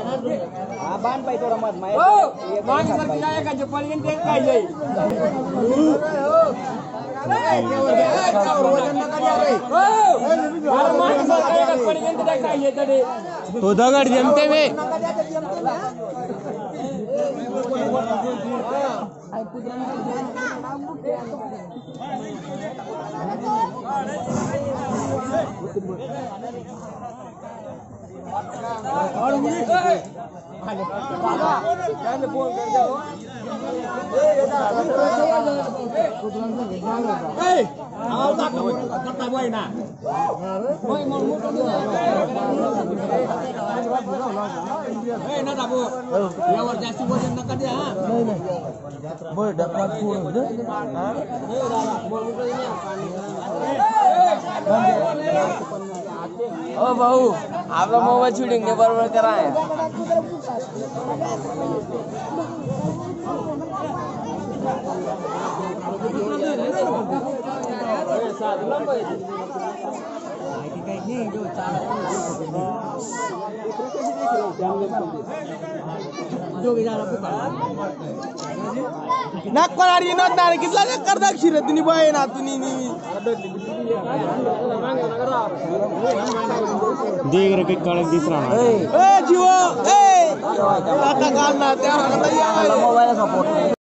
बांध पाहिजे थोडा मत माहिती तो दगड जमते वे जास्ती वजन नका द्या ओ भाऊ आपला मोबाईल शूटिंग ने बरोबर करा है नागपरारी नोंदणार कितला करदा शिरतनी बाय ना तुनी देख रे कळक दिस रहा ए जीवा ए आता काढला त्या मोबाईल सपोर्ट